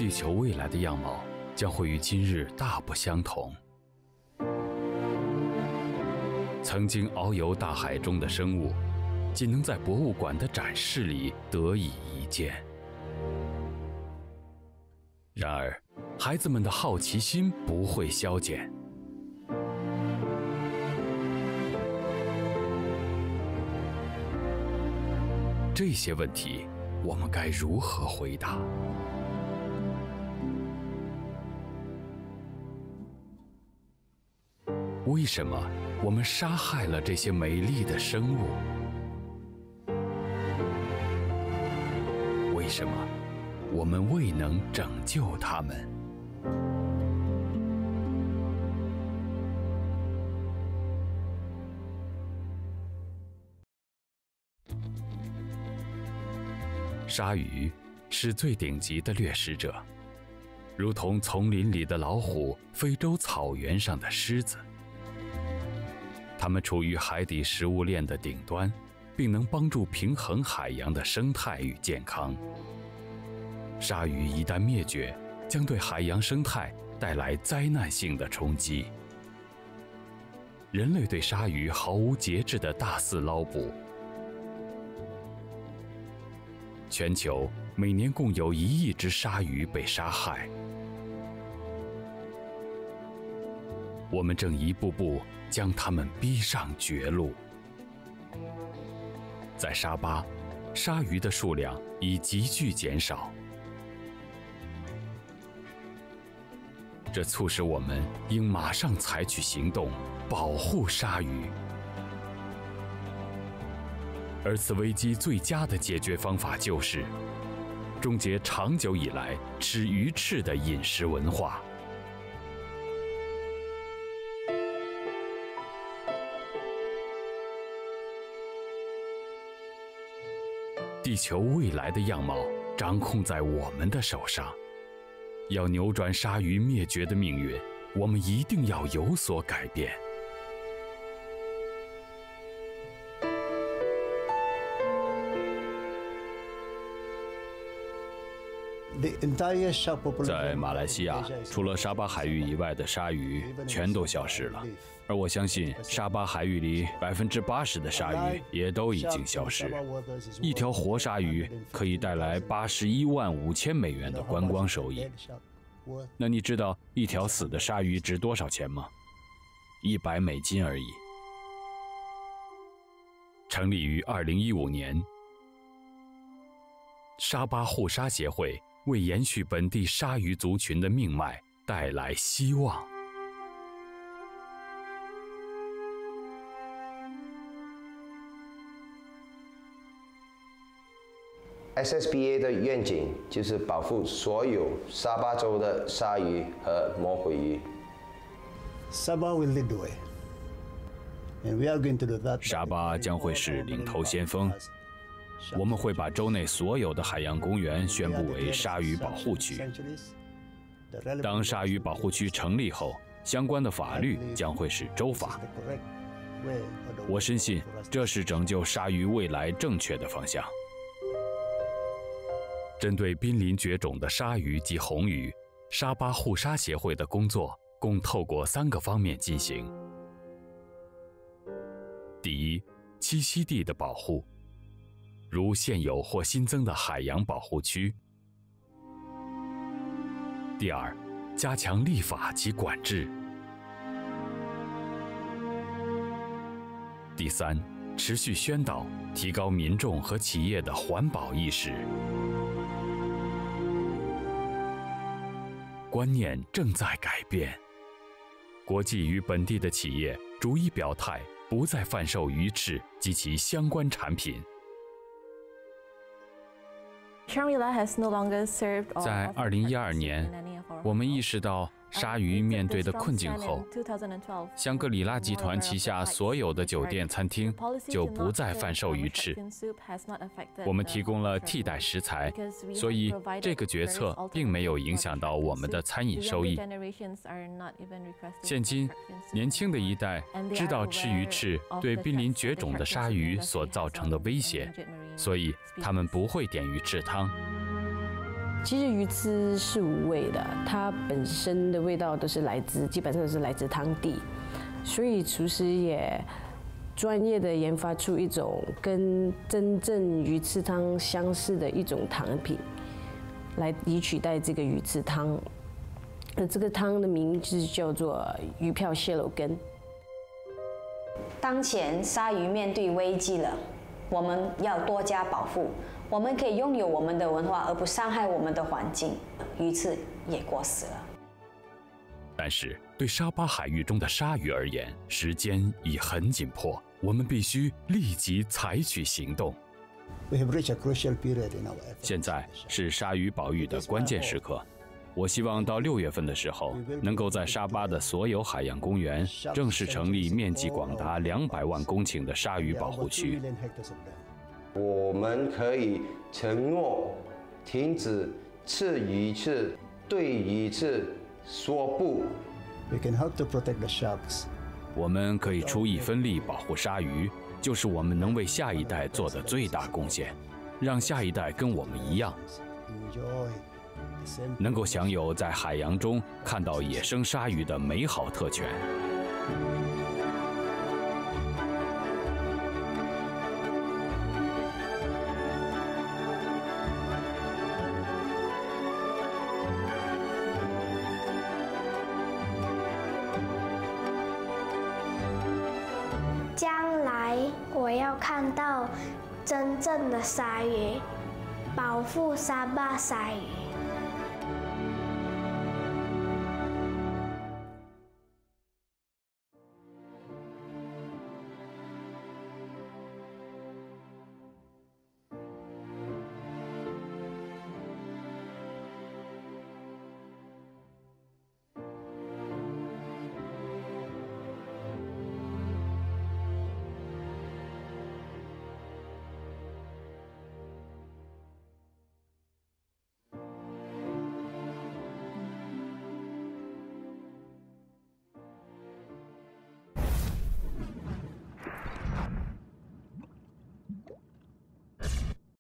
地球未来的样貌将会与今日大不相同。曾经遨游大海中的生物，仅能在博物馆的展示里得以一见。然而，孩子们的好奇心不会消减。这些问题，我们该如何回答？为什么我们杀害了这些美丽的生物？为什么我们未能拯救它们？鲨鱼是最顶级的掠食者，如同丛林里的老虎，非洲草原上的狮子。它们处于海底食物链的顶端，并能帮助平衡海洋的生态与健康。鲨鱼一旦灭绝，将对海洋生态带来灾难性的冲击。人类对鲨鱼毫无节制的大肆捞捕，全球每年共有1亿只鲨鱼被杀害。我们正一步步将它们逼上绝路。在沙巴，鲨鱼的数量已急剧减少，这促使我们应马上采取行动，保护鲨鱼。而此危机最佳的解决方法就是终结长久以来吃鱼翅的饮食文化。地球未来的样貌掌控在我们的手上，要扭转鲨鱼灭绝的命运，我们一定要有所改变。 在马来西亚，除了沙巴海域以外的鲨鱼全都消失了，而我相信沙巴海域里80%的鲨鱼也都已经消失。一条活鲨鱼可以带来81.5万的观光收益。那你知道一条死的鲨鱼值多少钱吗？$100而已。 成立于2015年，沙巴护鲨协会为延续本地鲨鱼族群的命脉带来希望。 SSBA 的愿景就是保护所有沙巴州的鲨鱼和魔鬼鱼。 Sabah will lead the way, and we are going to do that. 沙巴将会是领头先锋。我们会把州内所有的海洋公园宣布为鲨鱼保护区。当鲨鱼保护区成立后，相关的法律将会是州法。我深信这是拯救鲨鱼未来正确的方向。 针对濒临绝种的鲨鱼及红鱼，沙巴护鲨协会的工作共透过3个方面进行。第一，栖息地的保护，如现有或新增的海洋保护区。第二，加强立法及管制。第三，持续宣导，提高民众和企业的环保意识。观念正在改变，国际与本地的企业逐一表态，不再贩售鱼翅及其相关产品。 在2012年，我们意识到鲨鱼面对的困境后，香格里拉集团旗下所有的酒店餐厅就不再贩售鱼翅。我们提供了替代食材，所以这个决策并没有影响到我们的餐饮收益。现今，年轻的一代知道吃鱼翅对濒临绝种的鲨鱼所造成的威胁，所以他们不会点鱼翅汤。 其实鱼翅是无味的，它本身的味道都是基本上都是来自汤底，所以厨师也专业的研发出一种跟真正鱼翅汤相似的一种汤品，来以取代这个鱼翅汤。这个汤的名字叫做鱼票蟹肉羹。 当前鲨鱼面对危机了，我们要多加保护。我们可以拥有我们的文化，而不伤害我们的环境。鱼翅也过时了。 但是对沙巴海域中的鲨鱼而言，时间已很紧迫，我们必须立即采取行动。 现在是鲨鱼保育的关键时刻。我希望到6月份的时候，能够在沙巴的所有海洋公园正式成立面积广达200万公顷的鲨鱼保护区。 我们可以承诺停止吃鱼翅，对鱼翅说不。 我们可以出一分力保护鲨鱼，就是我们能为下一代做的最大贡献，让下一代跟我们一样，能够享有在海洋中看到野生鲨鱼的美好特权。 将来我要看到真正的鲨鱼，保护沙巴鲨鱼。